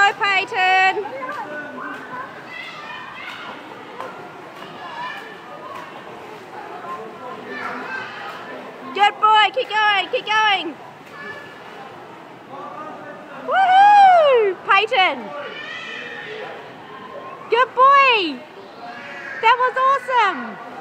go, Peyton. Good boy, keep going, keep going. Woohoo! Peyton. Good boy. That was awesome.